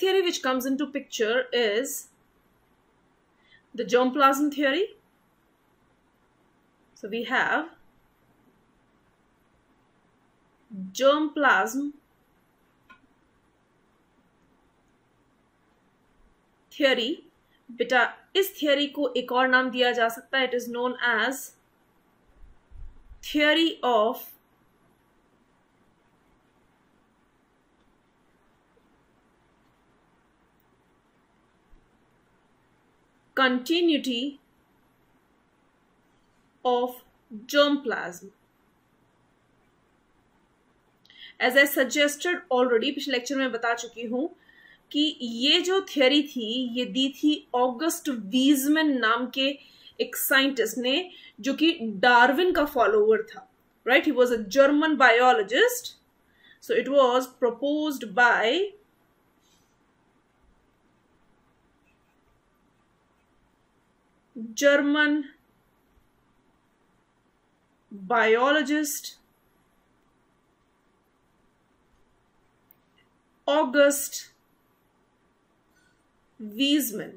theory which comes into picture is the germplasm theory. So we have germplasm theory. बेटा इस theory को एक और नाम दिया जा सकता है. It is known as theory of continuity of germplasm. As I suggested already, पिछले लेक्चर में बता चुकी हूं कि ये जो थियोरी थी ये दी थी ऑगस्ट वीजमैन नाम के एक साइंटिस्ट ने, जो कि डार्विन का फॉलोवर था. Right, he was a German biologist. So it was proposed by German biologist August Weismann.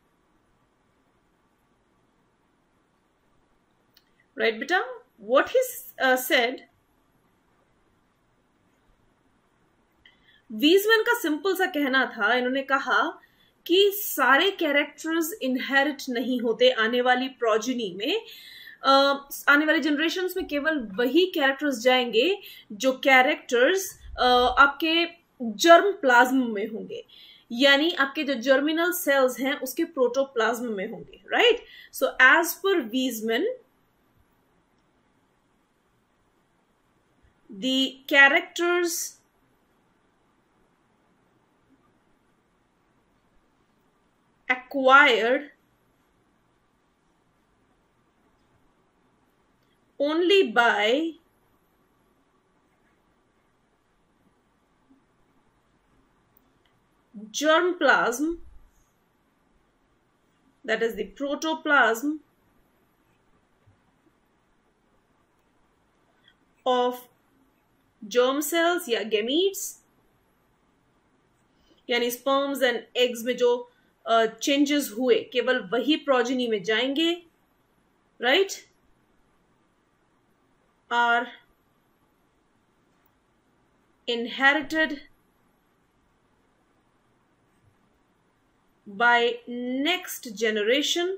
Right, beta? What he said, Weismann का सिंपल सा कहना था, इन्होंने कहा कि सारे कैरेक्टर्स इनहेरिट नहीं होते आने वाली प्रोजेनी में. आने वाले जनरेशन्स में केवल वही कैरेक्टर्स जाएंगे जो कैरेक्टर्स आपके जर्म प्लाज्म में होंगे, यानी आपके जो जर्मिनल सेल्स हैं उसके प्रोटोप्लाज्म में होंगे. Right, so as per Weismann the characters acquired only by germplasm, that is the protoplasm of germ cells या gametes, यानी sperms and eggs में जो चेंजेस हुए केवल वही प्रोजेनी में जाएंगे. Right, are inherited by next generation,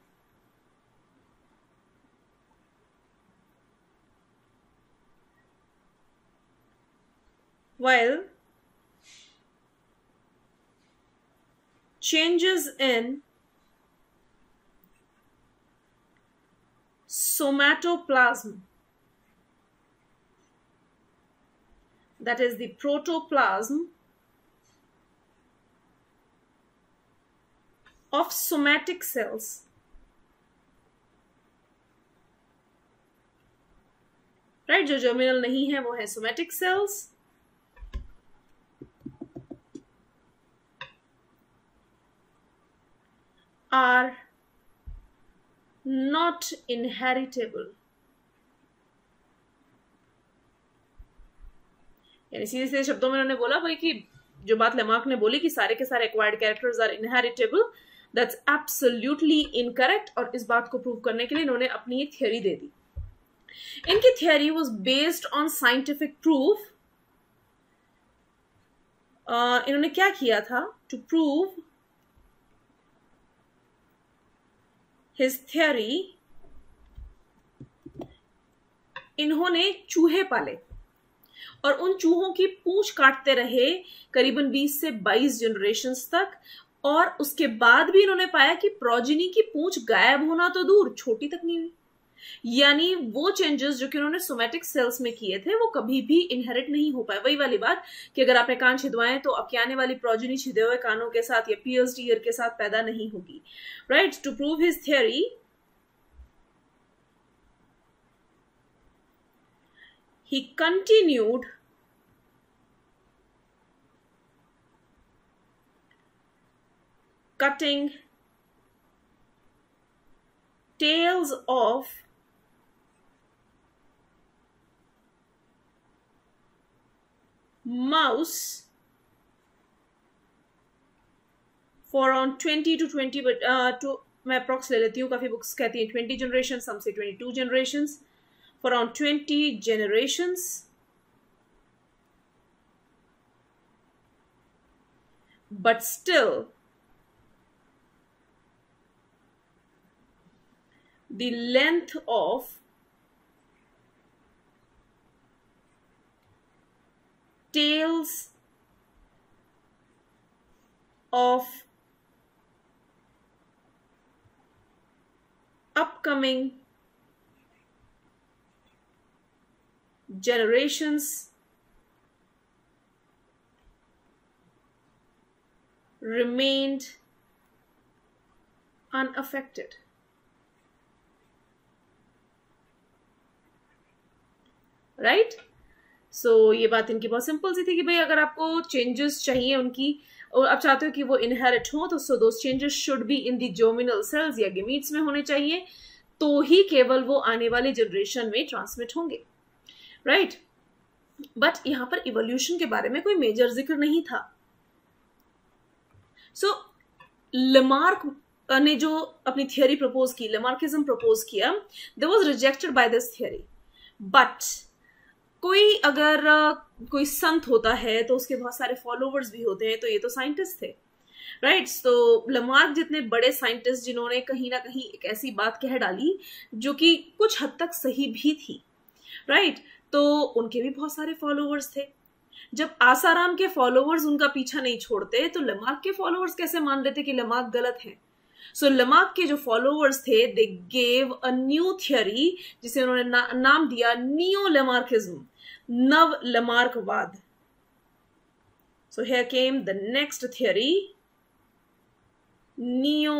while changes in somatoplasm, that is the protoplasm of somatic cells, right, जो जर्मिनल नहीं है वो है somatic cells. are not inheritable. यानी सीधे सीधे शब्दों में उन्होंने बोला वही कि जो बात लेमार्क ने बोली कि सारे के सारे acquired characters are inheritable, that's absolutely incorrect. और इस बात को प्रूव करने के लिए इन्होंने अपनी एक थियोरी दे दी. इनकी theory was based on scientific proof. इन्होंने क्या किया था टू प्रूव his theory, इन्होंने चूहे पाले और उन चूहों की पूंछ काटते रहे करीबन 20 से 22 जनरेशन्स तक. और उसके बाद भी इन्होंने पाया कि प्रोजेनी की पूंछ गायब होना तो दूर, छोटी तक नहीं हुई. यानी वो चेंजेस जो कि उन्होंने सोमैटिक सेल्स में किए थे वो कभी भी इनहेरिट नहीं हो पाए. वही वाली बात कि अगर आपने कान छिदवाए तो आपकी आने वाली प्रोजेनी छिदे हुए कानों के साथ या पियर्स्ड ईयर के साथ पैदा नहीं होगी. Right, to prove his theory he continued cutting tails of mouse for around 20 to 20, but मैं अप्रॉक्स ले लेती हूँ, काफी बुक्स कहती हैं 20 जनरेशन, सम से 22 generation, for around 20 generations. But still, the length of tails of upcoming generations remained unaffected. Right? So ये बात इनकी बहुत सिंपल सी थी कि भाई अगर आपको चेंजेस चाहिए उनकी, और आप चाहते हो कि वो इनहेरिट हो, तो so those changes should be in the germinal cells या गेमीट्स में होने चाहिए, तो ही केवल वो आने वाली जनरेशन में ट्रांसमिट होंगे. राइट? बट यहां पर इवोल्यूशन के बारे में कोई मेजर जिक्र नहीं था. सो लेमार्क ने जो अपनी थियरी प्रपोज की, लेमार्किज्म प्रपोज किया, that was rejected by this theory. But कोई अगर कोई संत होता है तो उसके बहुत सारे फॉलोवर्स भी होते हैं, तो ये तो साइंटिस्ट थे. राइट? तो लेमार्क जितने बड़े साइंटिस्ट जिन्होंने कहीं ना कहीं एक ऐसी बात कह डाली जो कि कुछ हद तक सही भी थी. राइट? तो उनके भी बहुत सारे फॉलोवर्स थे. जब आसाराम के फॉलोवर्स उनका पीछा नहीं छोड़ते, तो लेमार्क के फॉलोवर्स कैसे मान लेते कि लेमार्क गलत है? सो लेमार्क के जो फॉलोवर्स थे, they gave a new theory जिसे उन्होंने नाम दिया नियो लेमार्किज्म, नव लेमार्कवाद. So here came the next theory, neo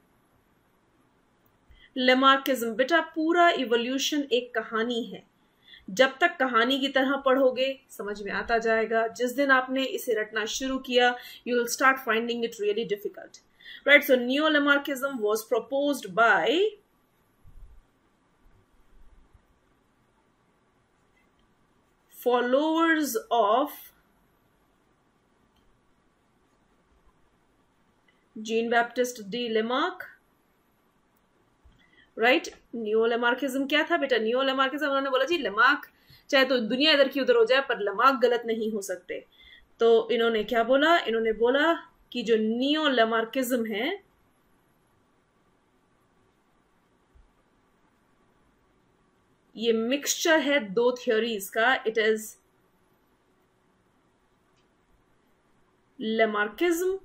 Lamarckism. बेटा पूरा इवोल्यूशन एक कहानी है. जब तक कहानी की तरह पढ़ोगे समझ में आता जाएगा. जिस दिन आपने इसे रटना शुरू किया, you will start finding it really difficult. Right? So neo-Lamarckism was proposed by followers of Jean-Baptiste de Lamarck. राइट? न्यो-लेमार्किज्म क्या था बेटा? न्यो-लेमार्किज्म उन्होंने बोला जी लेमार्क चाहे तो दुनिया इधर की उधर हो जाए पर लेमार्क गलत नहीं हो सकते. तो इन्होंने क्या बोला? इन्होंने बोला कि जो नियो-लेमार्किज्म है ये मिक्सचर है दो थ्योरीज का. It is Lamarckism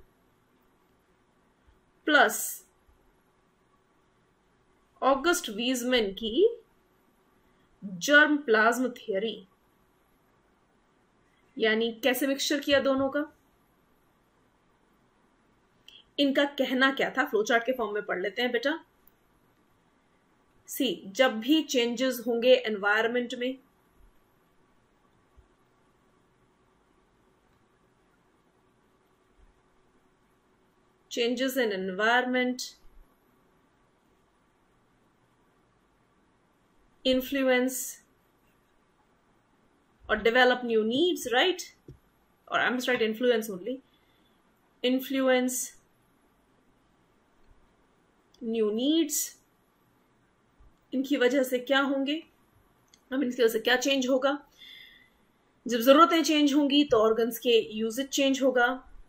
plus August Weismann की जर्म प्लाज्म थियरी. यानी कैसे मिक्सचर किया दोनों का? इनका कहना क्या था? फ्लोचार्ट के फॉर्म में पढ़ लेते हैं बेटा. सी, जब भी चेंजेस होंगे एनवायरनमेंट में, changes in environment influence or develop new needs, right? Or I'm just write influence only. Influence new needs. इनकी वजह से क्या होंगे? अब इनकी वजह से क्या चेंज होगा? जब जरूरतें चेंज होंगी तो ऑर्गन्स के यूजेज चेंज होगा.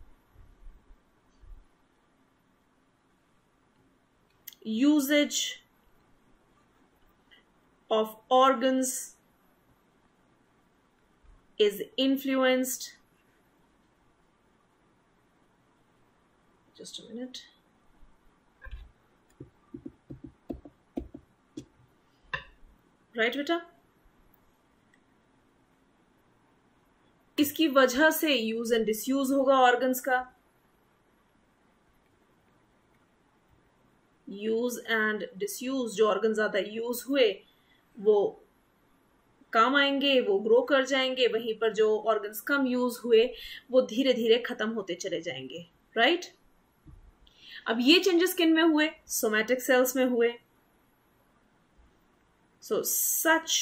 Uses of organs is influenced. Just a minute. Right बेटा? इसकी वजह से यूज एंड डिसयूज होगा ऑर्गन्स का. यूज एंड डिसयूज, जो ऑर्गन ज्यादा यूज हुए वो काम आएंगे, वो ग्रो कर जाएंगे. वहीं पर जो ऑर्गन्स कम यूज हुए वो धीरे धीरे खत्म होते चले जाएंगे. राइट? अब ये चेंजेस किन में हुए? सोमैटिक सेल्स में हुए. So such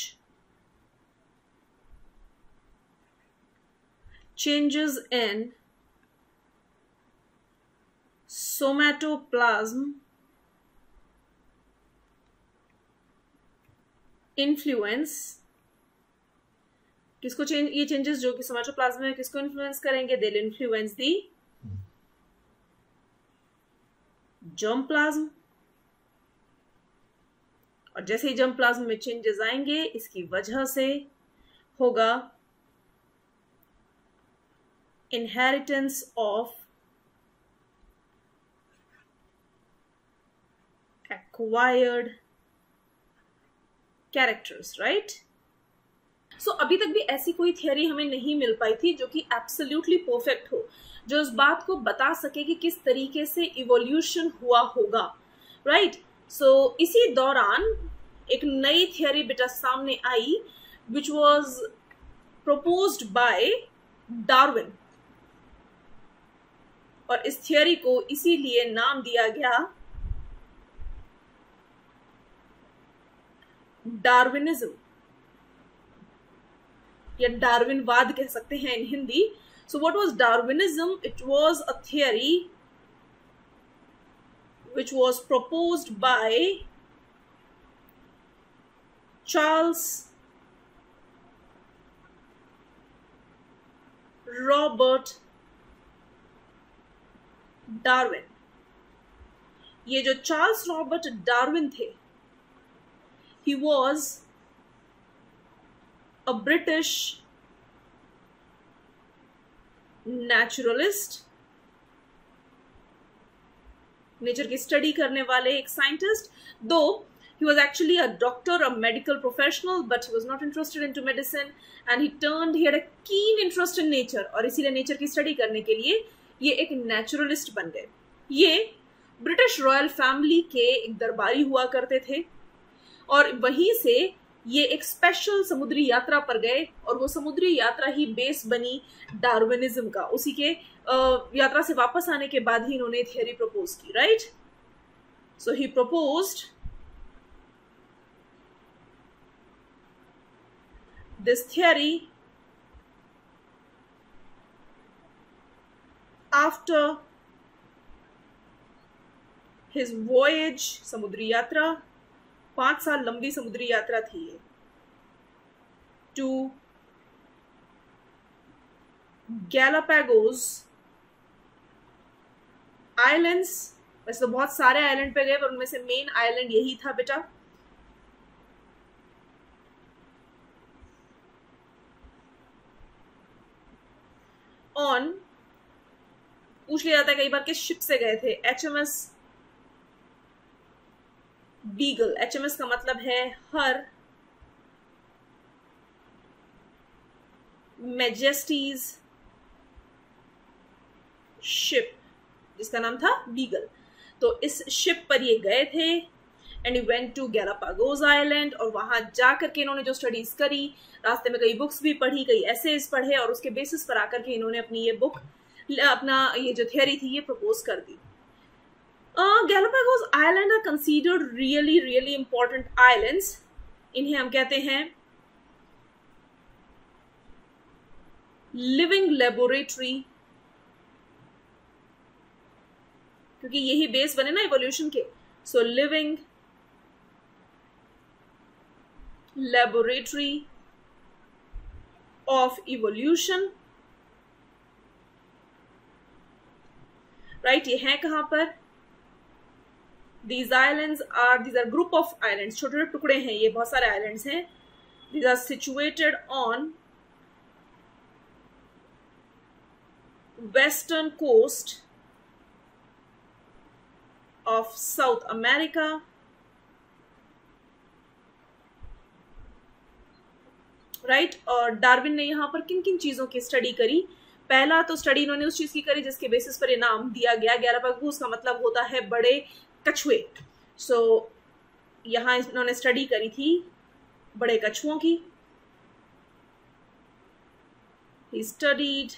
changes in somatoplasm influence, किसको चेंज, ये चेंजेस जो कि सोमेटोप्लाज्म में किसको इन्फ्लुएंस करेंगे? They will influence the germ plasm, और जैसे ही जर्म प्लाज्म में चेंजेस आएंगे इसकी वजह से होगा inheritance of acquired characters, right? So अभी तक भी ऐसी कोई थियरी हमें नहीं मिल पाई थी जो कि एब्सोल्युटली परफेक्ट हो, जो इस बात को बता सके कि किस तरीके से इवोल्यूशन हुआ होगा, राइट? सो इसी दौरान एक नई थियरी बेटा सामने आई which was proposed by Darwin, और इस थियरी को इसीलिए नाम दिया गया डार्विनिज्म, या डार्विनवाद कह सकते हैं in Hindi. So what was Darwinism? It was a theory which was proposed by Charles Robert Darwin. ये जो चार्ल्स रॉबर्ट डार्विन थे, he was a British naturalist, nature की स्टडी करने वाले एक साइंटिस्ट. दो he was actually a doctor, a medical professional, but he was not interested into medicine and he had a keen interest in nature, और इसीलिए nature की study करने के लिए ये एक नेचुरलिस्ट बन गए. ये ब्रिटिश रॉयल फैमिली के एक दरबारी हुआ करते थे, और वहीं से ये एक स्पेशल समुद्री यात्रा पर गए, और वो समुद्री यात्रा ही बेस बनी डार्विनिज्म का. उसी के यात्रा से वापस आने के बाद ही इन्होंने थियरी प्रपोज की, right? So he proposed this theory after his voyage, समुद्री यात्रा, 5 साल लंबी समुद्री यात्रा थी ये, to गैलापागोस आइलैंड्स. वैसे तो बहुत सारे आइलैंड पे गए, पर उनमें से मेन आइलैंड यही था बेटा. ऑन, पूछ लिया जाता है कई बार किस शिप से गए थे? HMS beagle. HMS का मतलब है हर मैजेस्टीज शिप, जिसका नाम था बीगल. तो इस शिप पर ये गए थे, and he went to Galapagos island, और वहां जाकर के इन्होंने जो स्टडीज करी, रास्ते में कई बुक्स भी पढ़ी, कई एसेज पढ़े, और उसके बेसिस पर आकर के इन्होंने अपनी ये बुक, अपना ये जो थियरी थी ये प्रपोज कर दी. Galapagos island are considered really really important islands. इन्हें हम कहते हैं लिविंग लेबोरेटरी, क्योंकि यही बेस बने ना इवोल्यूशन के. So living laboratory of evolution, right? ये है कहां पर? these are group of islands, छोटे छोटे टुकड़े हैं ये, बहुत सारे आइलैंड्स हैं. these are situated on western coast of South America, right? और डार्विन ने यहां पर किन किन चीजों की स्टडी करी? पहला तो स्टडी इन्होंने उस चीज की करी जिसके बेसिस पर ये नाम दिया गया. गैलापागोस का मतलब होता है बड़े कछुए. सो यहां इन्होंने स्टडी करी थी बड़े कछुओं की. He studied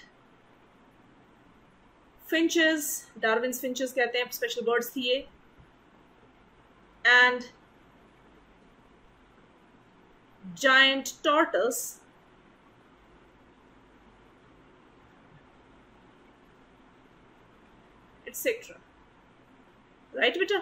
finches, Darwin's finches कहते हैं, स्पेशल बर्ड्स थी ये. And giant tortoise, etc. Right बेटा?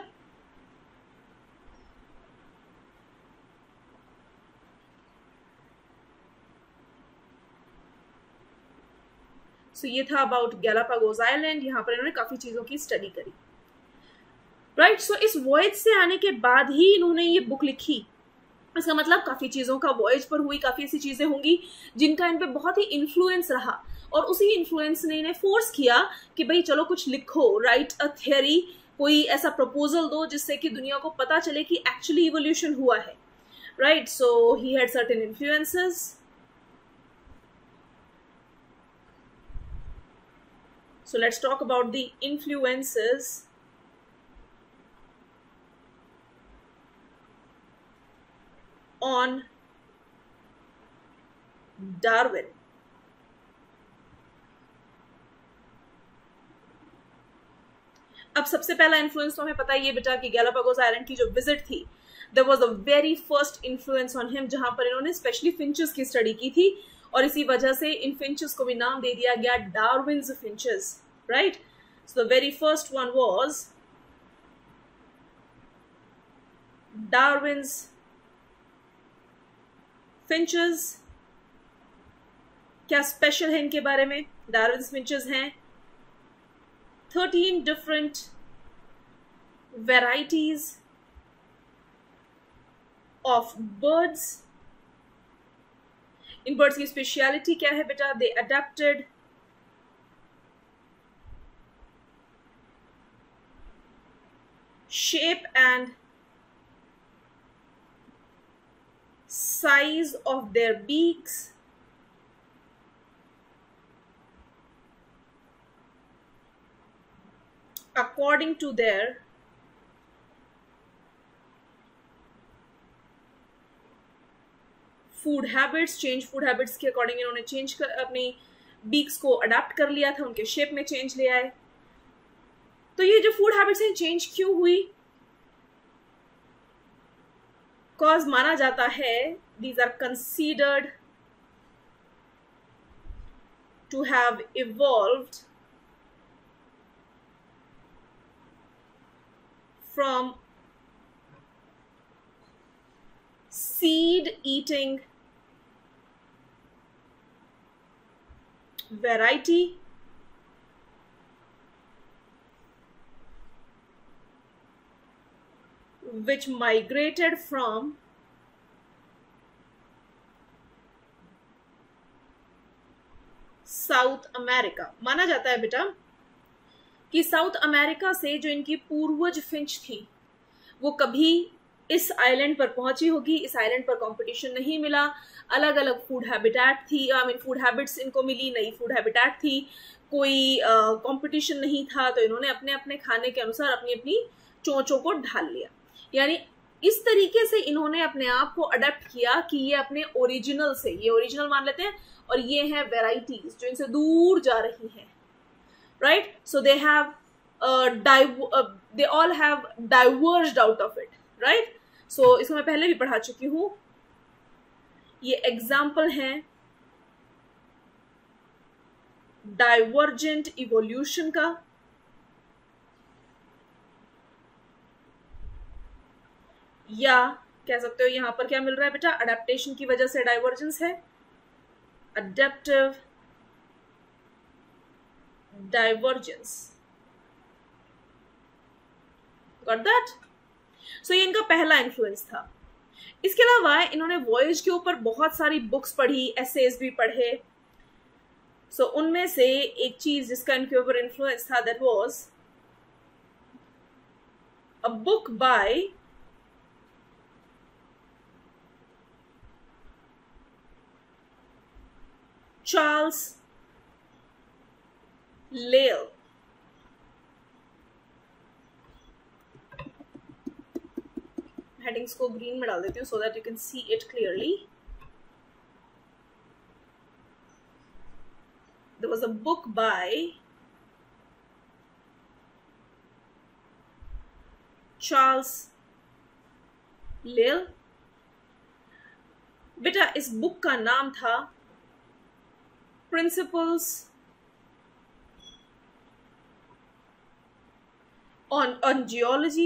सो ये था अबाउट गैलापागोस आइलैंड। यहाँ पर इन्होंने काफी चीजों की स्टडी करी। राइट, सो इस वॉयज से आने के बाद ही इन्होंने ये बुक लिखी। इसका मतलब काफी चीजों का वॉयज पर हुई, काफी ऐसी चीजें होंगी जिनका इन पे बहुत ही इन्फ्लुएंस रहा, और उसी इन्फ्लुएंस ने इन्हें फोर्स किया कि भाई चलो कुछ लिखो, राइट अ थियरी, कोई ऐसा प्रपोजल दो जिससे कि दुनिया को पता चले कि एक्चुअली इवोल्यूशन हुआ है। Right, so he had certain influences. So let's talk about the influences on Darwin. अब सबसे पहला इन्फ्लुएंस तो हमें पता ही है बेटा कि गैलापागोस आइलैंड की जो विजिट थी, there was the very first influence on him, जहां पर इन्होंने स्पेशली फिंचेस की स्टडी की थी, और इसी वजह से इन फिंचेस को भी नाम दे दिया गया Darwin's finches. Right, so the very first one was Darwin's finches. क्या स्पेशल है इनके बारे में? डार्विन्स फिंचेस हैं 13 डिफरेंट varieties of birds. इन बर्ड्स की स्पेशलिटी क्या है बेटा? They adapted shape and size of their beaks according to their food habits. Change food habits के अकॉर्डिंग इन्होंने चेंज कर अपनी बीक्स को अडेप्ट कर लिया था, उनके शेप में चेंज ले आए। तो ये जो फूड हैबिट्स हैं चेंज क्यों हुई? कॉज माना जाता है these are considered to have evolved from seed eating variety which migrated from South America. माना जाता है बेटा कि साउथ अमेरिका से जो इनकी पूर्वज फिंच थी वो कभी इस आइलैंड पर पहुंची होगी। इस आइलैंड पर कंपटीशन नहीं मिला, अलग अलग फूड हैबिटेट थी, फूड हैबिट्स इनको मिली, नई फूड हैबिटेट थी, कोई कंपटीशन नहीं था, तो इन्होंने अपने अपने खाने के अनुसार अपनी अपनी चोंचों को ढाल लिया। यानी इस तरीके से इन्होंने अपने आप को अडेप्ट किया कि ये अपने ओरिजिनल से, ये ओरिजिनल मान लेते हैं, और ये है वेराइटीज जो इनसे दूर जा रही हैं। Right, so they all have diverged out of it. Right, so इसको मैं पहले भी पढ़ा चुकी हूं। ये एग्जाम्पल है डाइवर्जेंट इवोल्यूशन का, या कह सकते हो यहां पर क्या मिल रहा है बेटा? अडेप्टेशन की वजह से डाइवर्जेंस है, adaptive divergence. Got that? So ये इनका पहला इन्फ्लुएंस था। इसके अलावा इन्होंने वॉयज के ऊपर बहुत सारी बुक्स पढ़ी, एसेज भी पढ़े। सो उनमें से एक चीज जिसका इनके ऊपर इन्फ्लुएंस था, that was a book by Charles Lyell. Headings को ग्रीन में डाल देती हूँ so that you can see it clearly. There was a book by Charles Lyell। बेटा इस बुक का नाम था principles on geology,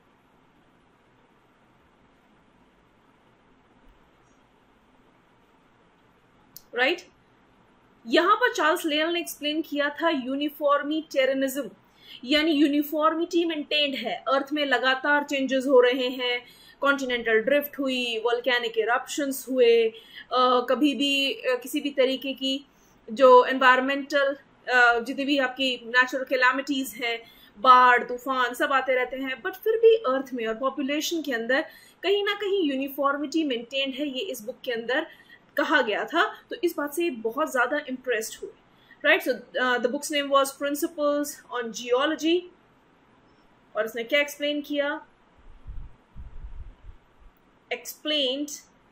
right right? यहां पर चार्ल्स लेयल ने एक्सप्लेन किया था यूनिफॉर्मिटेरियनिज्म, यानी यूनिफॉर्मिटी मेंटेन्ड है, अर्थ में लगातार चेंजेस हो रहे हैं, कॉन्टिनेंटल ड्रिफ्ट हुई, वोल्केनिक इरप्शंस हुए, कभी भी किसी भी तरीके की जो एनवायरमेंटल जितनी भी आपकी नेचुरल कैलामिटीज हैं, बाढ़ तूफान सब आते रहते हैं, बट फिर भी अर्थ में और पॉपुलेशन के अंदर कहीं ना कहीं यूनिफॉर्मिटी मेंटेन्ड है, ये इस बुक के अंदर कहा गया था। तो इस बात से बहुत ज्यादा इम्प्रेस्ड हुए, right. So the book's name was principles on geology, और इसने क्या एक्सप्लेन किया, explained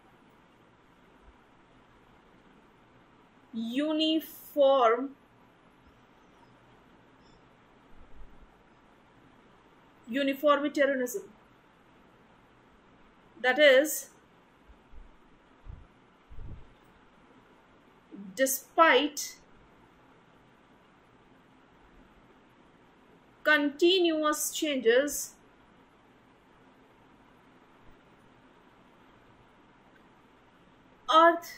uniformitarianism, that is, despite continuous changes, Earth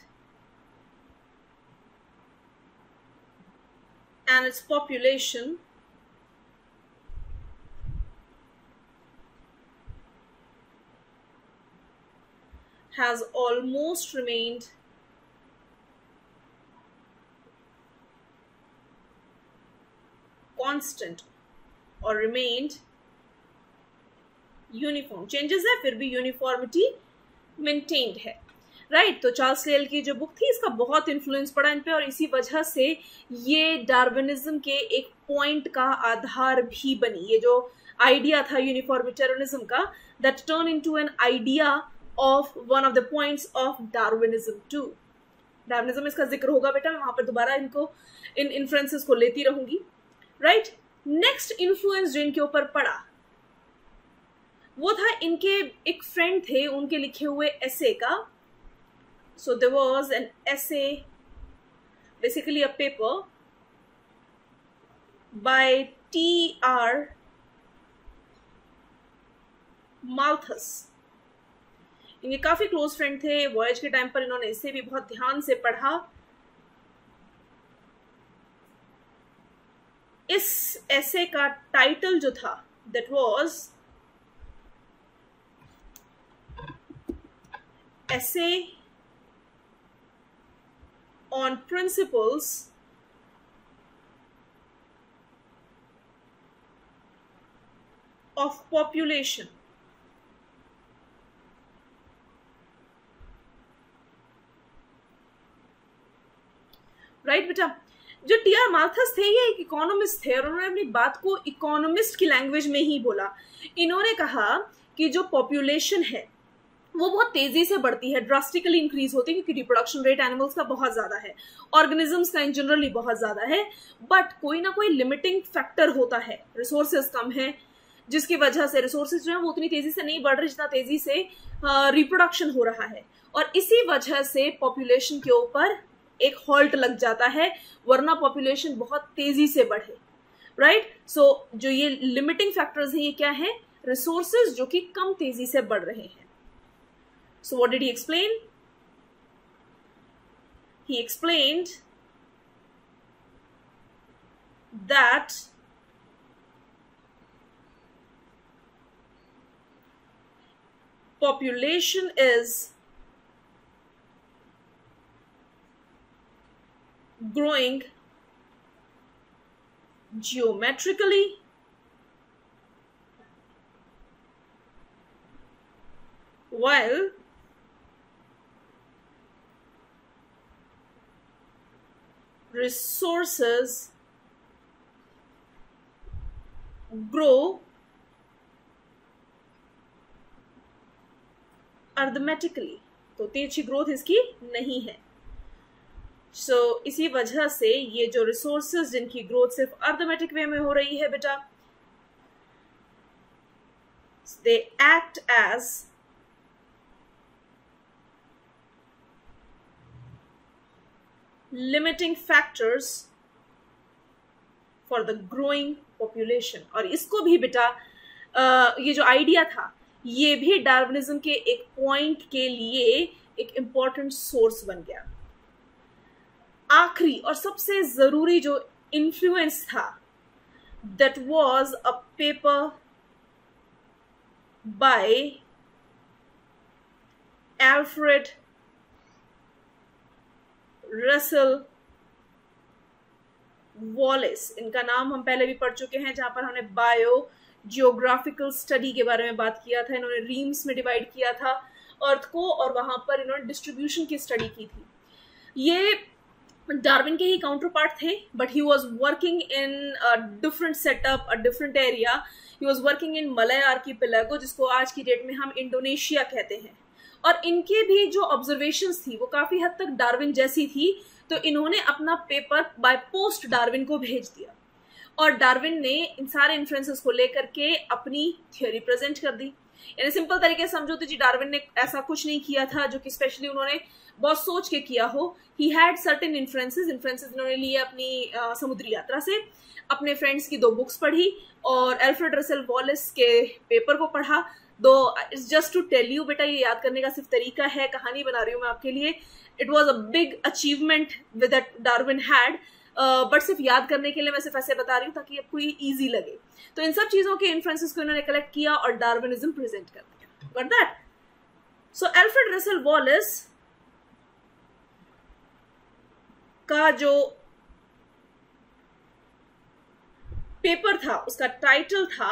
and its population has almost remained constant और remained यूनिफॉर्म, चेंजेस है फिर भी यूनिफॉर्मिटी मेंटेन्ड है, राइट। तो चार्ल्स लेयल की जो बुक थी इसका बहुत इन्फ्लुएंस पड़ा इन पे, और इसी वजह से ये डार्विनिज्म के एक पॉइंट का आधार भी बनी। ये जो आइडिया था यूनिफॉर्मिटेरियनिज्म का, that turn into an idea of one of the points of Darwinism too. Darwinism इसका जिक्र होगा बेटा, मैं वहां पर दोबारा इनको इन इन्फ्लुएंसेस को लेती रहूंगी, राइट। नेक्स्ट इन्फ्लुएंस जो इनके ऊपर पड़ा वो था इनके एक फ्रेंड थे उनके लिखे हुए एसे का। So there was an essay, basically a paper by T.R. Malthus. इनके काफी क्लोज फ्रेंड थे, वॉयज के टाइम पर इन्होंने इसे भी बहुत ध्यान से पढ़ा। इस एसे का टाइटल जो था that was essay on principles of population. Right बेटा, जो T.R. माल्थस थे ये एक इकोनॉमिस्ट थे और उन्होंने अपनी बात को इकोनॉमिस्ट की लैंग्वेज में ही बोला। इन्होंने कहा कि जो पॉपुलेशन है वो बहुत तेजी से बढ़ती है, ड्रास्टिकली इंक्रीज होती है, क्योंकि रिप्रोडक्शन रेट एनिमल्स का बहुत ज्यादा है, ऑर्गेनिजम्स का इन जनरली बहुत ज्यादा है, बट कोई ना कोई लिमिटिंग फैक्टर होता है, रिसोर्सेज कम है, जिसकी वजह से रिसोर्सेज जो है वो उतनी तेजी से नहीं बढ़ रही जितना तेजी से रिप्रोडक्शन हो रहा है, और इसी वजह से पॉपुलेशन के ऊपर एक हॉल्ट लग जाता है, वरना पॉपुलेशन बहुत तेजी से बढ़े, राइट। सो जो ये लिमिटिंग फैक्टर्स हैं ये क्या है, रिसोर्सेज जो कि कम तेजी से बढ़ रहे हैं। So what did he explain? He explained that population is growing geometrically, while resources grow arithmetically, तो तेजी ग्रोथ इसकी नहीं है। सो इसी वजह से ये जो रिसोर्सेज जिनकी ग्रोथ सिर्फ अर्थमेटिक वे में हो रही है बेटा, they act as limiting factors for the growing population. और इसको भी बेटा ये जो आइडिया था ये भी डार्विनिज्म के एक पॉइंट के लिए एक इम्पॉर्टेंट सोर्स बन गया। आखिरी और सबसे जरूरी जो इन्फ्लुएंस था, that was a paper by Alfred Russel Wallace. इनका नाम हम पहले भी पढ़ चुके हैं, जहां पर हमने बायो जियोग्राफिकल स्टडी के बारे में बात किया था। इन्होंने रीम्स में डिवाइड किया था अर्थ को, और वहां पर इन्होंने डिस्ट्रीब्यूशन की स्टडी की थी। ये डार्विन के ही काउंटर पार्ट थे, but he was working in a different setup, a different area. He was working in Malay archipelago, जिसको आज की डेट में हम इंडोनेशिया कहते हैं। और इनके भी जो ऑब्जर्वेशंस थी वो काफी हद तक डार्विन जैसी थी, तो इन्होंने अपना पेपर बाय पोस्ट डार्विन को भेज दिया, और डार्विन ने इन सारे इन्फ्लुएंसेस को लेकर के अपनी थ्योरी प्रेजेंट कर दी। यानी सिंपल तरीके से समझो तो जी डार्विन ने ऐसा कुछ नहीं किया था जो कि स्पेशली उन्होंने बहुत सोच के किया हो। ही हैड सर्टेन इन्फ्लुएंसेस इन्होंने लिए अपनी समुद्री यात्रा से, अपने फ्रेंड्स की 2 बुक्स पढ़ी और एल्फ्रेड रसेल वॉलेस के पेपर को पढ़ा। दो it's just to tell you बेटा, ये याद करने का सिर्फ तरीका है, कहानी बना रही हूँ मैं आपके लिए। It was a big achievement with that Darwin had, but सिर्फ याद करने के लिए मैं सिर्फ ऐसे बता रही हूँ ताकि आपको ये इजी लगे। तो इन सब चीजों के इन्फ्लुएंसेस को इन्होंने कलेक्ट किया और डार्विनिज्म प्रेजेंट कर दिया। Got that? So Alfred Russel Wallace का जो पेपर था उसका टाइटल था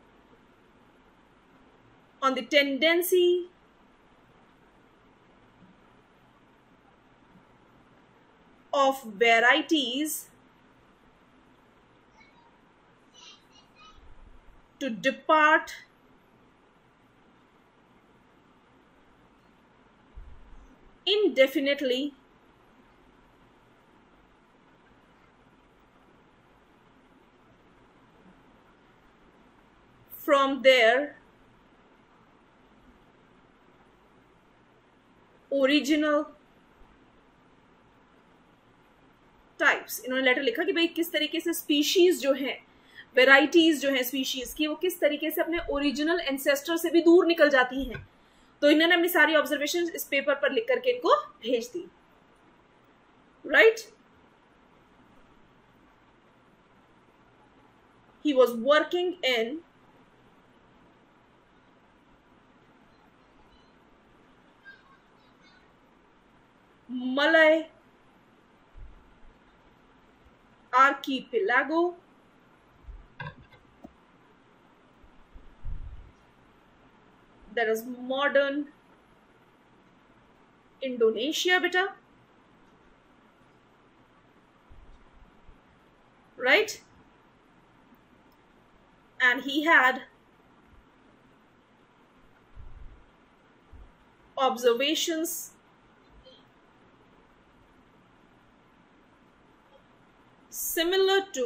on the tendency of varieties to depart indefinitely from their original types. इन्होंने लेटर लिखा कि भाई किस तरीके से स्पीशीज जो है, वेराइटीज जो है स्पीशीज की, वो किस तरीके से अपने ओरिजिनल एंसेस्टर से भी दूर निकल जाती हैं। तो इन्होंने अपनी सारी ऑब्जर्वेशन इस पेपर पर लिख करके इनको भेज दी। Right? He was working in Malay archipelago, that is modern Indonesia beta, right? And he had observations similar to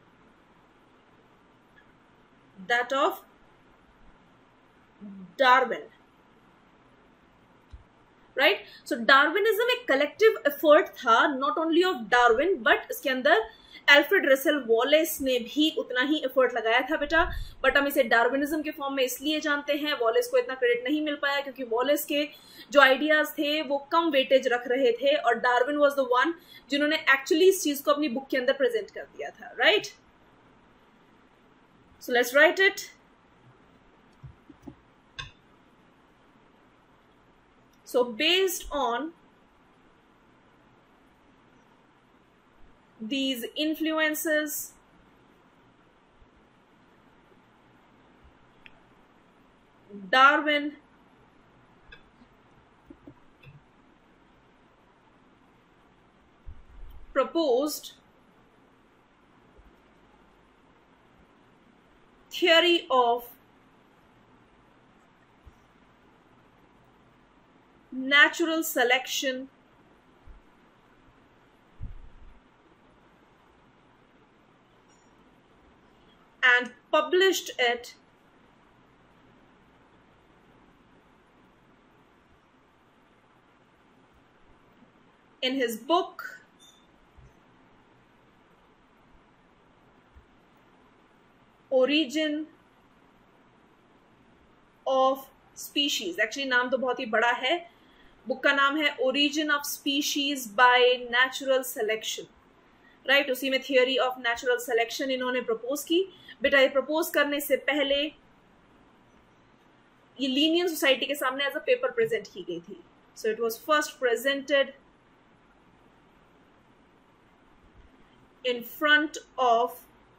that of Darwin, right? So Darwinism एक collective effort था, not only of Darwin but इसके अंदर Alfred Russel Wallace ने भी उतना ही effort लगाया था बेटा। बट हम इसे डार्विनिज्म के फॉर्म में इसलिए जानते हैं, वॉलेस को इतना क्रेडिट नहीं मिल पाया क्योंकि वॉलेस के जो आइडियाज थे वो कम वेटेज रख रहे थे, और डार्विन वाज द वन जिन्होंने एक्चुअली इस चीज को अपनी बुक के अंदर प्रेजेंट कर दिया था। Right? So let's write it. So based on these influences, Darwin proposed theory of natural selection and published it in his book origin of species, actually नाम तो बहुत ही बड़ा है, बुक का नाम है origin of species by natural selection, right. उसी में थियोरी ऑफ नेचुरल सिलेक्शन इन्होंने प्रपोज की। बेटा ये प्रपोज करने से पहले ये लीनियन सोसाइटी के सामने एज अ पेपर प्रेजेंट की गई थी। So it was first presented in front of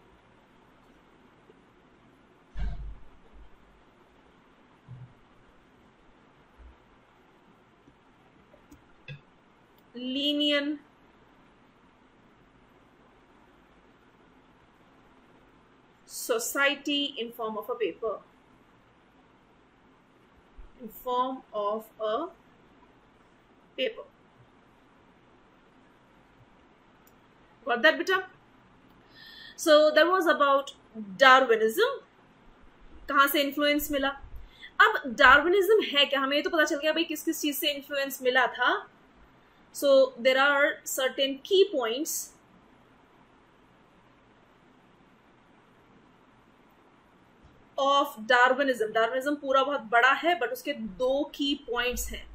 Linnean Society in form of a paper, in form of a paper. Got that, beta? So that was about Darwinism. कहाँ से influence मिला? अब Darwinism है क्या, हमें तो पता चल गया भाई किस किस चीज से इन्फ्लुएंस मिला था। सो देर आर सर्टेन की पॉइंट्स ऑफ डार्विनिज्म। डार्विनिज्म पूरा बहुत बड़ा है बट उसके 2 की पॉइंट्स हैं।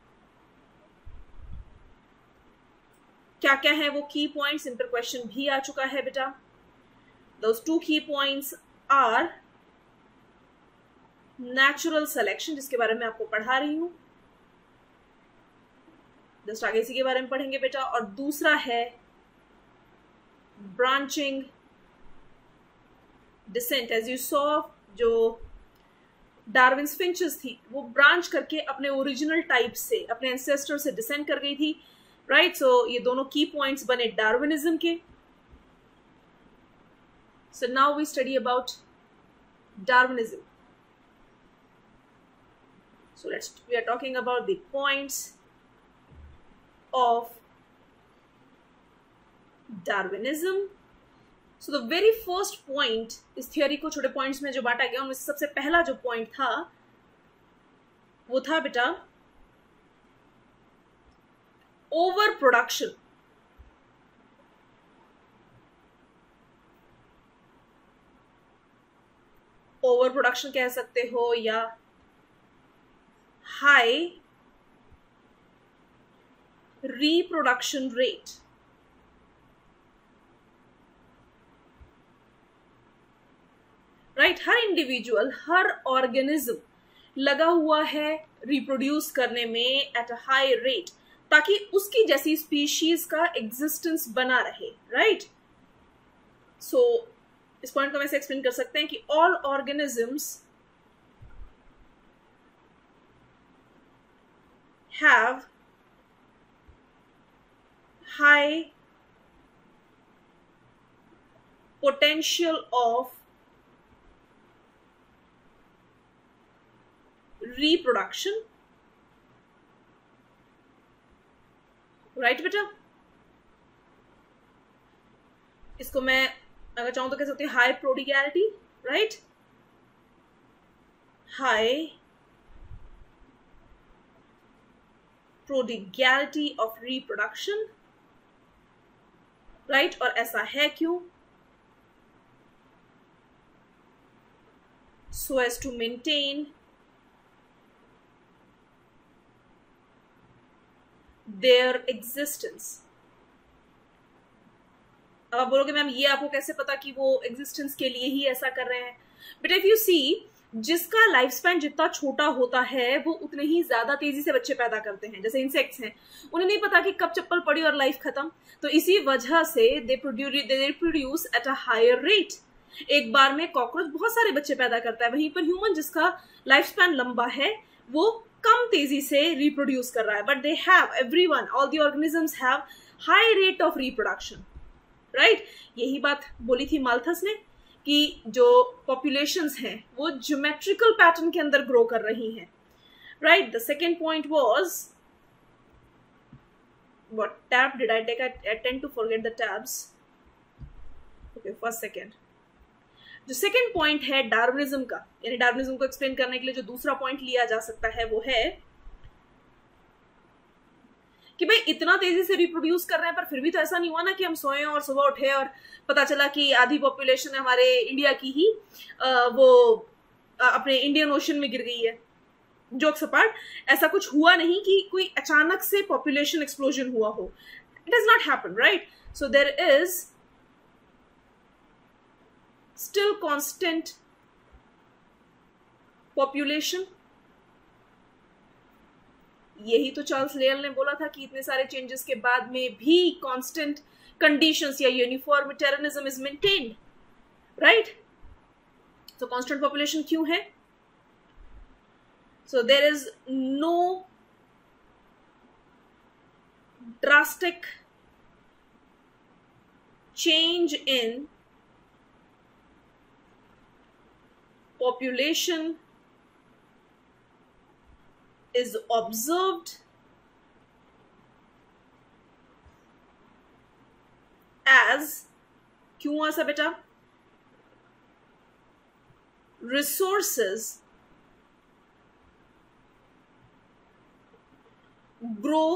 क्या क्या है वो की पॉइंट्स, इन पर क्वेश्चन भी आ चुका है बेटा। Those 2 key points are natural selection, जिसके बारे में आपको पढ़ा रही हूं, जस्ट आगे इसी के बारे में पढ़ेंगे बेटा। और दूसरा है branching descent. As you saw, जो डार्विन्स फिंचेस थी वो ब्रांच करके अपने ओरिजिनल टाइप से, अपने एंसेस्टर से डिसेंड कर गई थी, राइट। सो ये दोनों की पॉइंट्स बने डार्विनिज्म के। So now we study about Darwinism. So we are talking about the points of Darwinism. So the very first point, इस theory को छोटे points में जो बांटा गया उनमें से सबसे पहला जो point था वो था बेटा overproduction। ओवर प्रोडक्शन कह सकते हो या हाई रिप्रोडक्शन रेट। राइट, हर इंडिविजुअल, हर ऑर्गेनिज्म लगा हुआ है रिप्रोड्यूस करने में एट अ हाई रेट, ताकि उसकी जैसी स्पीशीज का एग्जिस्टेंस बना रहे, राइट। सो इस पॉइंट को वैसे एक्सप्लेन कर सकते हैं कि all organisms have high potential of reproduction, right बेटा। इसको मैं अगर चाहूं तो कह सकते हैं high prodigality, right, high prodigality of reproduction, right. और ऐसा है क्यों? so as to maintain their existence। अब आप बोलोगे मैम ये आपको कैसे पता कि वो एग्जिस्टेंस के लिए ही ऐसा कर रहे हैं? बट इफ यू सी, जिसका लाइफ स्पैन जितना छोटा होता है वो उतने ही ज्यादा तेजी से बच्चे पैदा करते हैं। जैसे इंसेक्ट्स हैं, उन्हें नहीं पता कि कब चप्पल पड़ी और लाइफ खत्म, तो इसी वजह से they produce at a higher rate. एक बार में कॉकरोच बहुत सारे बच्चे पैदा करता है, वहीं पर ह्यूमन जिसका लाइफ स्पैन लंबा है वो कम तेजी से रिप्रोड्यूस कर रहा है। But they have, everyone, all the organisms have high rate of reproduction, right. यही बात बोली थी माल्थस ने कि जो पॉपुलेशंस हैं वो ज्योमेट्रिकल पैटर्न के अंदर ग्रो कर रही हैं, right. The second point was, what tab did I take? I tend to forget the tabs. Okay, first second. जो सेकेंड पॉइंट है डार्विनिज्म का, यानी डार्विनिज्म को एक्सप्लेन करने के लिए जो दूसरा पॉइंट लिया जा सकता है वो है कि भाई इतना तेजी से रिप्रोड्यूस कर रहे हैं, पर फिर भी तो ऐसा नहीं हुआ ना कि हम सोए और सुबह उठे और पता चला कि आधी पॉपुलेशन हमारे इंडिया की ही वो अपने इंडियन ओशन में गिर गई है। जोक्स अपार्ट, ऐसा कुछ हुआ नहीं कि कोई अचानक से पॉपुलेशन एक्सप्लोजन हुआ हो। It does not happen, right? So there is still constant population. यही तो चार्ल्स लेयल ने बोला था कि इतने सारे चेंजेस के बाद में भी कांस्टेंट कंडीशंस या यूनिफॉर्मिटेरियनिज्म इज मेंटेन्ड, राइट? तो कांस्टेंट पॉपुलेशन क्यों है? So there is no drastic change in population is observed as, क्यों हुआ ऐसा बेटा? Resources grow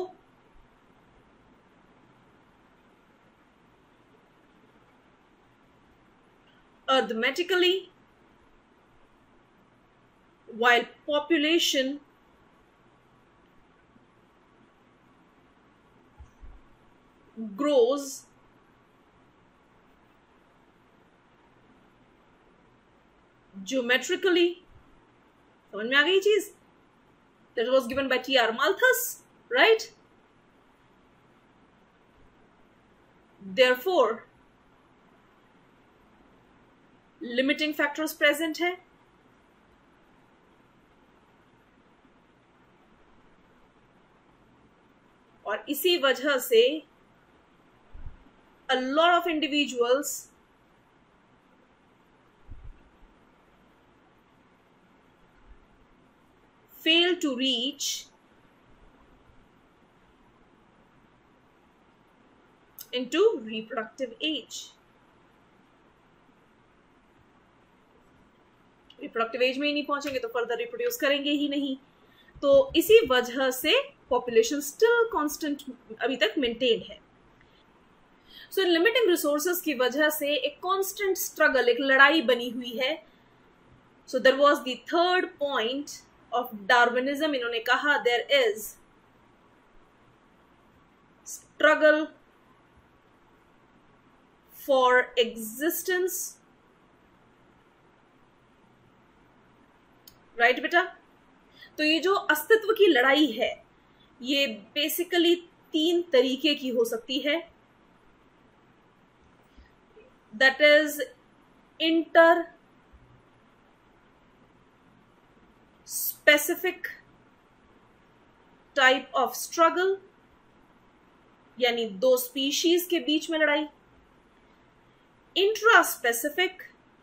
arithmetically while population grows geometrically। समझ में आ गई चीज? That was given by T.R. Malthus, right? Therefore, limiting factors present है। और इसी वजह से a lot of individuals fail to reach into reproductive age। Reproductive age में ही नहीं पहुंचेंगे तो फर्दर रिप्रोड्यूस करेंगे ही नहीं। तो इसी वजह से पॉपुलेशन स्टिल कांस्टेंट अभी तक मेंटेन है। सो लिमिटिंग रिसोर्सेज की वजह से एक कांस्टेंट स्ट्रगल, एक लड़ाई बनी हुई है। So there was the third point of Darwinism. इन्होंने कहा there is struggle for existence, right बेटा? तो ये जो अस्तित्व की लड़ाई है ये बेसिकली 3 तरीके की हो सकती है। That is inter specific type of struggle, यानी 2 स्पीशीज के बीच में लड़ाई। इंट्रा स्पेसिफिक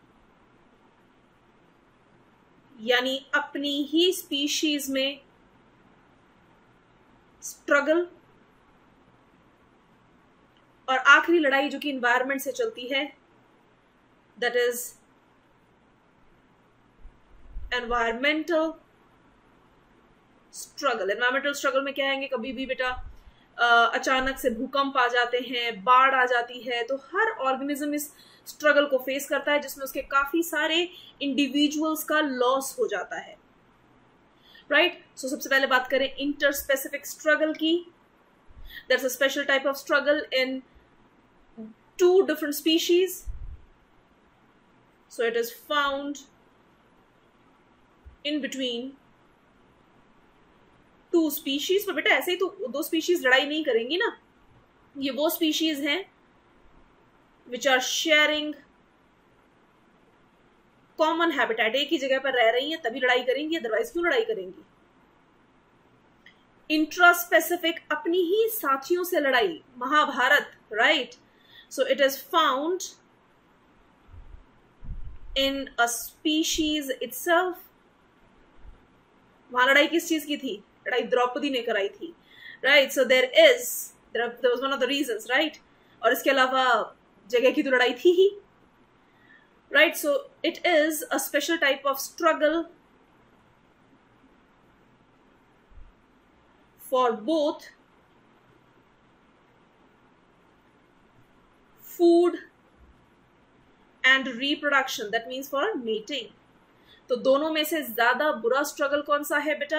यानी अपनी ही स्पीशीज में स्ट्रगल। और आखिरी लड़ाई जो कि एनवायरनमेंट से चलती है, that is environmental struggle. Environmental struggle में क्या आएंगे? कभी भी बेटा अचानक से भूकंप आ जाते हैं, बाढ़ आ जाती है, तो हर ऑर्गेनिज्म इस स्ट्रगल को फेस करता है जिसमें उसके काफी सारे इंडिविजुअल्स का लॉस हो जाता है, राइट? सो सबसे पहले बात करें इंटर स्पेसिफिक स्ट्रगल की। That's a special type of struggle in 2 different species. So it is found in between 2 species। पर बेटा ऐसे ही तो 2 species लड़ाई नहीं करेंगी ना। ये वो species हैं which are sharing common habitat, एक ही जगह पर रह रही हैं तभी लड़ाई करेंगी, अदरवाइज क्यों लड़ाई करेंगी? इंट्रास्पेसिफिक अपनी ही साथियों से लड़ाई, Mahabharat, right? So it is found in a species itself. वहां लड़ाई किस चीज की थी? लड़ाई द्रौपदी ने कराई थी, right? So there was one of the reasons, right? और इसके अलावा जगह की तो लड़ाई थी ही, right? So it is a special type of struggle for both food and reproduction, that means for mating. तो दोनों में से ज्यादा बुरा स्ट्रगल कौन सा है बेटा?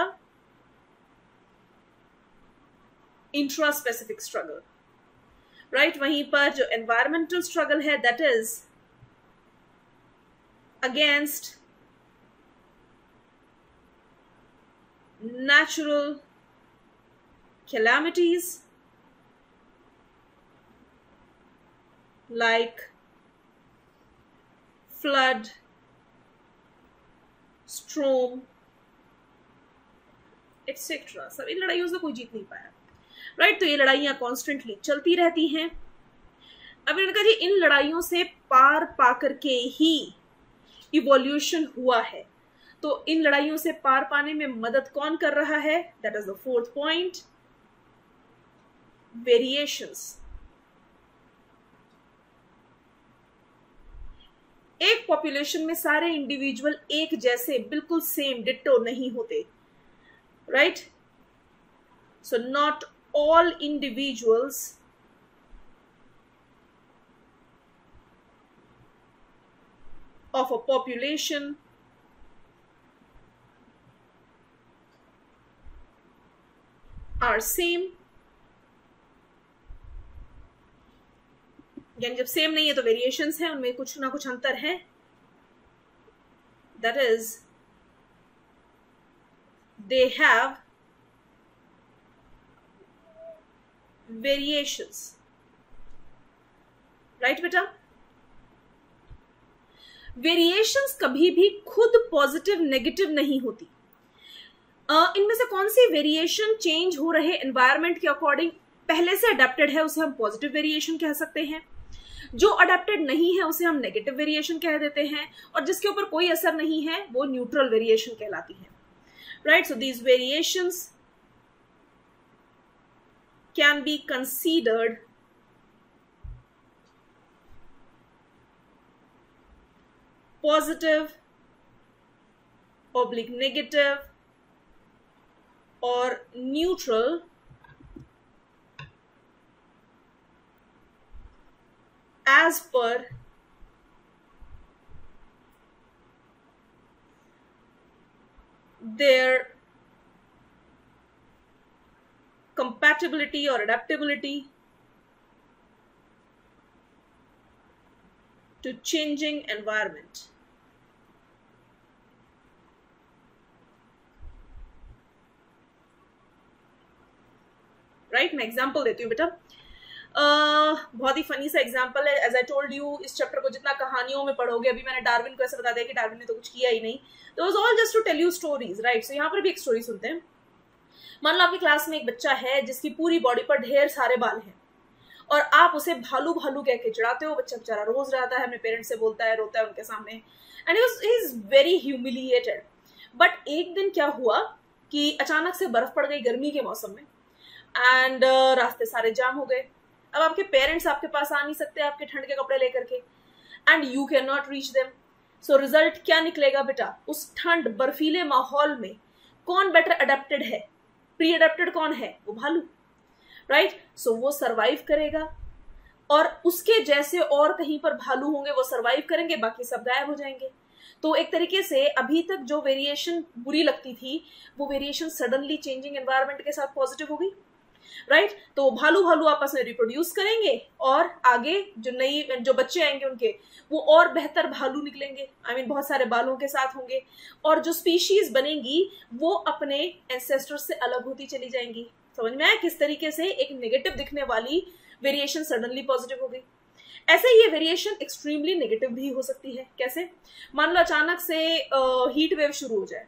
Intraspecific struggle, right? वहीं पर जो एनवायरमेंटल स्ट्रगल है that is against natural calamities like flood, storm, etc. सब इन लड़ाइयों से कोई जीत नहीं पाया, राइट? तो ये लड़ाइयां कॉन्स्टेंटली चलती रहती हैं। अब इन्होंने कहा जी इन लड़ाइयों से पार पाकर के ही इवोल्यूशन हुआ है। तो इन लड़ाइयों से पार पाने में मदद कौन कर रहा है? That is the fourth point, variations. एक पॉपुलेशन में सारे इंडिविजुअल एक जैसे बिल्कुल सेम डिट्टो नहीं होते, right? So not all individuals of a population are same। यानी जब सेम नहीं है तो वेरिएशंस हैं, उनमें कुछ ना कुछ अंतर है। That is they have variations, right बेटा? वेरिएशंस कभी भी खुद पॉजिटिव नेगेटिव नहीं होती। इनमें से कौन सी वेरिएशन चेंज हो रहे एनवायरनमेंट के अकॉर्डिंग पहले से अडेप्टेड है उसे हम पॉजिटिव वेरिएशन कह सकते हैं, जो अडेप्टेड नहीं है उसे हम नेगेटिव वेरिएशन कह देते हैं, और जिसके ऊपर कोई असर नहीं है वो न्यूट्रल वेरिएशन कहलाती है, right? So these variations can be considered positive, oblique negative or neutral as per their compatibility or adaptability to changing environment। Right? मैं एग्जाम्पल देती हूँ बेटा। बहुत ही फनी सा एग्जाम्पल है। एज आई टोल्ड यू, इस चैप्टर को जितना कहानियों में पढ़ोगे, अभी मैंने डार्विन को ऐसे बता दिया कि डार्विन ने तो कुछ किया ही नहीं, तो was all just to tell you stories, right? सो यहाँ पर भी एक स्टोरी सुनते हैं। मान लो आपकी क्लास में एक बच्चा है जिसकी पूरी बॉडी पर ढेर सारे बाल हैं, और आप उसे भालू भालू कह के चिढ़ाते हो। बच्चा बेचारा रोज रहता है, अपने पेरेंट्स से बोलता है, रोता है उनके सामने, and he is very humiliated. But एक दिन क्या हुआ कि अचानक से बर्फ पड़ गई गर्मी के मौसम में, एंड रास्ते सारे जाम हो गए। अब आपके पेरेंट्स आपके पास आ नहीं सकते आपके ठंड के कपड़े लेकर के, and you can not reach them. So result क्या निकलेगा बेटा? उस ठंड बर्फीले माहौल में कौन बेटर अडेप्टेड है? प्री अडेप्टेड कौन है? वो भालू, राइट? सो वो सरवाइव करेगा, और उसके जैसे और कहीं पर भालू होंगे वो सरवाइव करेंगे, बाकी सब गायब हो जाएंगे। तो एक तरीके से अभी तक जो वेरिएशन बुरी लगती थी वो वेरिएशन सडनली चेंजिंग एनवायरनमेंट के साथ पॉजिटिव हो गई, राइट? तो भालू भालू आपस में रिप्रोड्यूस करेंगे, और आगे जो बच्चे आएंगे उनके वो और बेहतर भालू निकलेंगे, आई मीन बहुत सारे बालों के साथ होंगे, और जो स्पीशीज बनेंगी वो अपने एंसेस्टर्स से अलग होती चली जाएंगी। समझ में आया किस तरीके से एक नेगेटिव दिखने वाली वेरिएशन सडनली पॉजिटिव हो गई? ऐसे ये वेरिएशन एक्सट्रीमली नेगेटिव भी हो सकती है। कैसे? मान लो अचानक से हीट वेव शुरू हो जाए,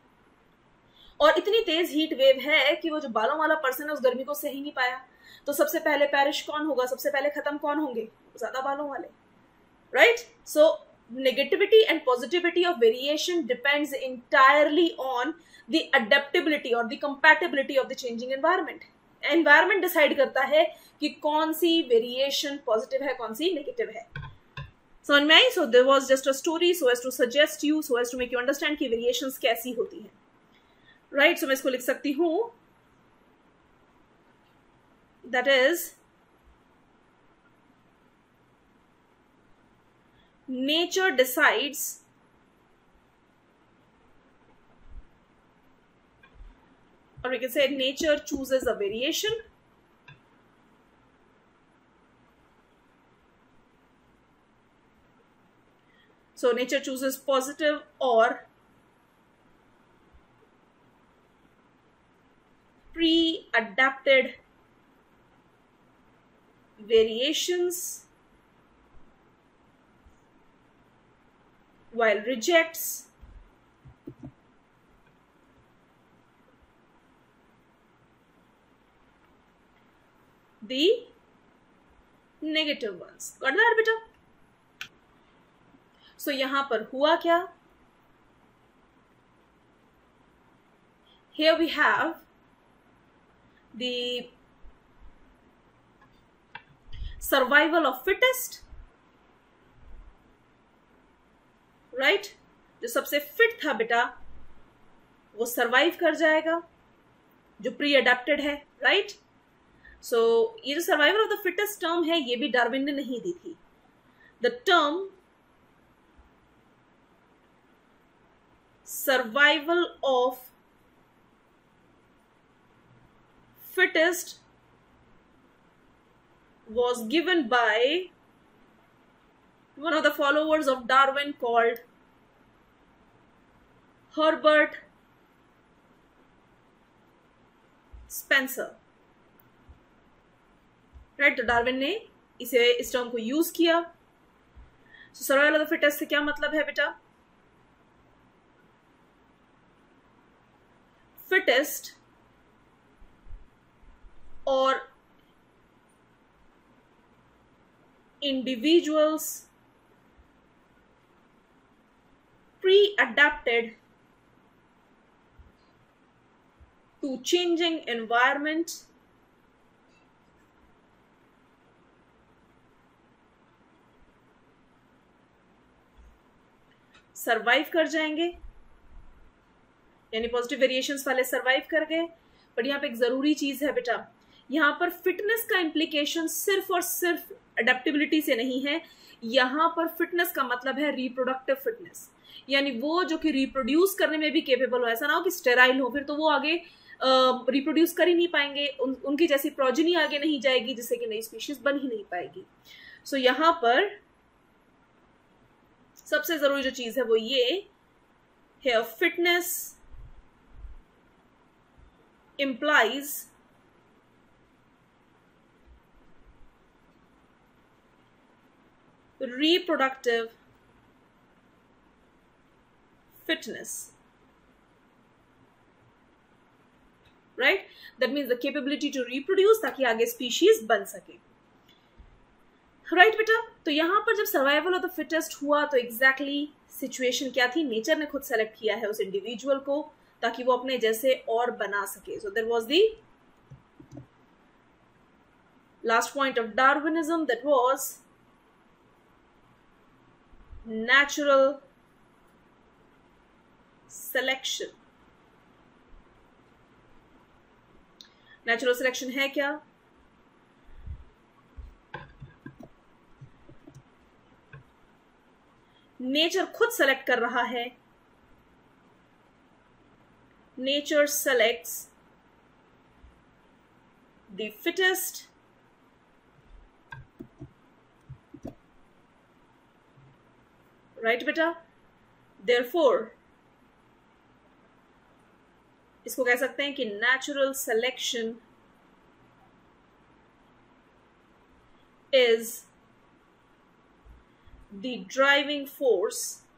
और इतनी तेज हीट वेव है कि वो जो बालों वाला पर्सन है उस गर्मी को सही नहीं पाया, तो सबसे पहले पेरिश कौन होगा? सबसे पहले खत्म कौन होंगे? ज्यादा बालों वाले, right? So negativity and positivity of variation depends entirely on the adaptability or the compatibility of the changing environment। environment decide करता है कि कौन सी variation positive है, कौन सी negative है। समझ में आई? So there was just a story so as to suggest you, so as to make you understand कि variations कैसी होती हैं, right? So मैं इसको लिख सकती हूँ, that is nature decides or we can say nature chooses a variation so nature chooses positive or pre-adapted variations while rejects the negative ones. Got that बेटा? So यहां पर हुआ क्या? Here we have the survival of fittest, right? जो सबसे fit था बेटा वो सरवाइव कर जाएगा जो प्री अडेप्टेड है, राइट? सो ये जो survival of the fittest term है ये भी डार्विन ने नहीं दी थी. The term survival of fittest was given by one of the followers of Darwin called Herbert Spencer. Right, तो डार्विन ने इस टर्म को यूज किया. So survival of the fittest से क्या मतलब है बेटा? Fittest or individuals pre-adapted to changing environment survive कर जाएंगे, यानी पॉजिटिव वेरिएशंस वाले सरवाइव कर गए. बट यहाँ पे एक जरूरी चीज है बेटा, यहाँ पर फिटनेस का इम्प्लीकेशन सिर्फ और सिर्फ अडेप्टेबिलिटी से नहीं है. यहाँ पर फिटनेस का मतलब है रिप्रोडक्टिव फिटनेस, यानी वो जो कि रिप्रोड्यूस करने में भी केपेबल हो. ऐसा ना हो कि स्टेराइल हो, फिर तो वो आगे रिप्रोड्यूस कर ही नहीं पाएंगे, उनकी जैसी प्रोजेनी आगे नहीं जाएगी जिससे कि नई स्पीशीज बन ही नहीं पाएगी. सो यहाँ पर सबसे जरूरी जो चीज है वो ये है, fitness implies reproductive fitness, right? That means the capability to reproduce ताकि आगे species बन सके. राइट बेटा, तो यहां पर जब सर्वाइवल ऑफ द फिटेस्ट हुआ तो एग्जैक्टली सिचुएशन क्या थी? नेचर ने खुद सेलेक्ट किया है उस इंडिविजुअल को ताकि वो अपने जैसे और बना सके. So there was the last point of Darwinism, that was natural selection. Natural selection है क्या? नेचर खुद सेलेक्ट कर रहा है. Nature selects the fittest right बेटा. देयरफॉर इसको कह सकते हैं कि natural selection is the driving force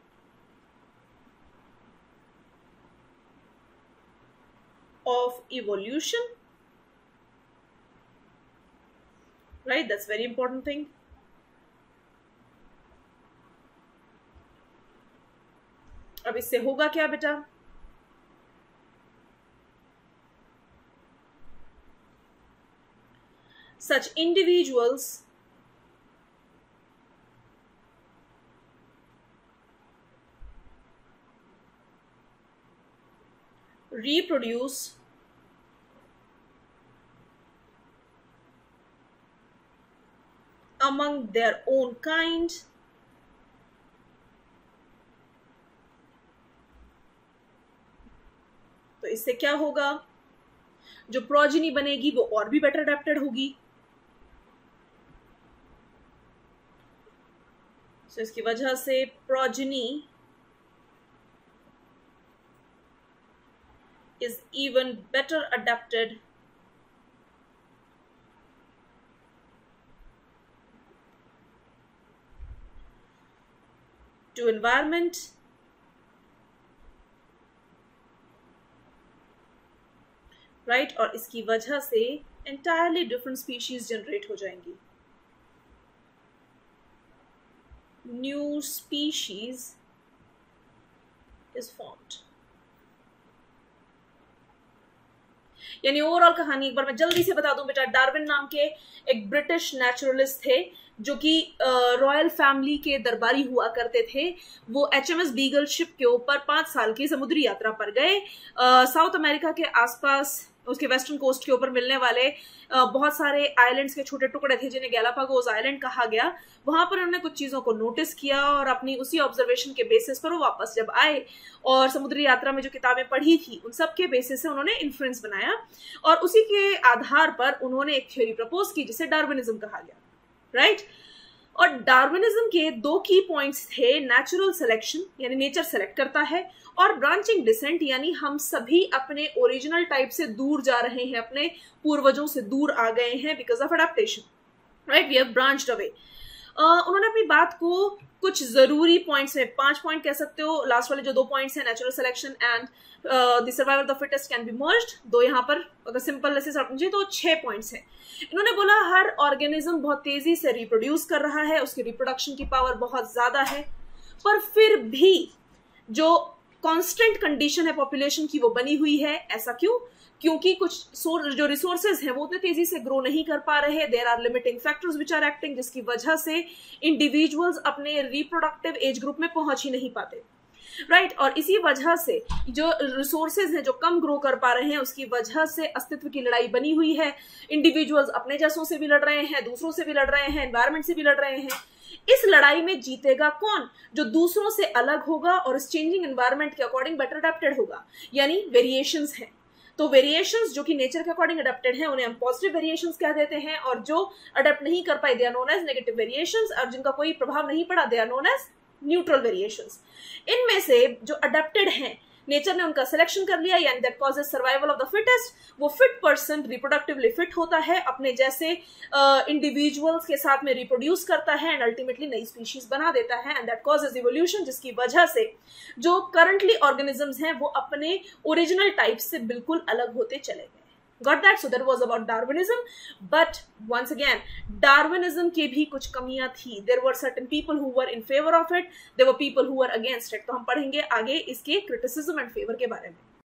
of evolution, right? That's very important thing. अब इससे होगा क्या बेटा? Such individuals reproduce among their own kind तो इससे क्या होगा, जो प्रोजेनी बनेगी वो और भी बेटर अडेप्टेड होगी। तो इसकी वजह से progeny is even better adapted to environment right, और इसकी वजह से entirely different species generate हो जाएंगी, new species is formed। यानी ओवरऑल कहानी एक बार मैं जल्दी से बता दूं बेटा, डार्विन नाम के एक ब्रिटिश नेचुरलिस्ट थे जो कि रॉयल फैमिली के दरबारी हुआ करते थे। वो HMS बीगल शिप के ऊपर 5 साल की समुद्री यात्रा पर गए। साउथ अमेरिका के आसपास उसके वेस्टर्न कोस्ट के ऊपर मिलने वाले बहुत सारे आइलैंड्स के छोटे टुकड़े थे जिन्हें गैलापागोस आइलैंड कहा गया। वहां पर उन्होंने कुछ चीजों को नोटिस किया और अपनी उसी ऑब्जर्वेशन के बेसिस पर वो वापस जब आए और समुद्री यात्रा में जो किताबें पढ़ी थी उन सब के बेसिस से उन्होंने इन्फ्लुएंस बनाया और उसी के आधार पर उन्होंने एक थ्योरी प्रपोज की जिसे डार्विनिज्म कहा गया, राइट। और डार्विनिज्म के 2 की पॉइंट्स थे, नेचुरल सिलेक्शन यानी नेचर सेलेक्ट करता है, और ब्रांचिंग डिसेंट यानी हम सभी अपने ओरिजिनल टाइप से दूर जा रहे हैं, अपने पूर्वजों से दूर आ गए हैं because of adaptation, right, we have branched away. उन्होंने अपनी बात को कुछ जरूरी पॉइंट्स में 5 पॉइंट कह सकते हो, लास्ट वाले जो 2 पॉइंट्स हैं natural selection and the survival of the fittest can be merged, 2 यहाँ पर अगर सिंपल ऐसे समझिए तो 6 पॉइंट्स हैं। इन्होंने बोला हर ऑर्गेनिज्म बहुत तेजी से रिप्रोड्यूस कर रहा है, उसकी रिप्रोडक्शन की पावर बहुत ज्यादा है, पर फिर भी जो कांस्टेंट कंडीशन है पॉपुलेशन की वो बनी हुई है। ऐसा क्यों? क्योंकि कुछ जो रिसोर्सेज हैं वो उतने तेजी से ग्रो नहीं कर पा रहे, there are limiting factors which are acting, जिसकी वजह से इंडिविजुअल्स अपने रिप्रोडक्टिव एज ग्रुप में पहुंच ही नहीं पाते, राइट और इसी वजह से जो रिसोर्सेज हैं जो कम ग्रो कर पा रहे हैं उसकी वजह से अस्तित्व की लड़ाई बनी हुई है। इंडिविजुअल्स अपने जैसों से भी लड़ रहे हैं, दूसरों से भी लड़ रहे हैं, एनवायरमेंट से भी लड़ रहे हैं। इस लड़ाई में जीतेगा कौन? जो दूसरों से अलग होगा और इस चेंजिंग एनवायरमेंट के अकॉर्डिंग बेटर अडेप्टेड होगा, यानी वेरिएशंस हैं। तो वेरिएशंस जो कि नेचर के अकॉर्डिंग अडेप्टेड हैं उन्हें हम पॉजिटिव वेरिएशंस कह देते हैं, और जो अडेप्ट नहीं कर पाए they are known as negative variations, और जिनका कोई प्रभाव नहीं पड़ा they are known as neutral variations. इनमें से जो अडेप्टेड हैं नेचर ने उनका सिलेक्शन कर लिया, यानी that causes survival of the fittest. वो फिट पर्सन रिप्रोडक्टिवली फिट होता है, अपने जैसे इंडिविजुअल्स के साथ में रिप्रोड्यूस करता है एंड अल्टीमेटली नई स्पीशीज बना देता है, एंड दैट कॉजेज इवोल्यूशन, जिसकी वजह से जो करंटली ऑर्गेनिजम्स हैं वो अपने ओरिजिनल टाइप से बिल्कुल अलग होते चले गए। Got that? So that was about Darwinism. But once again, Darwinism के भी कुछ कमियां थी. There were certain people who were in favor of it. There were people who were against it. तो हम पढ़ेंगे आगे इसके criticism and favor के बारे में.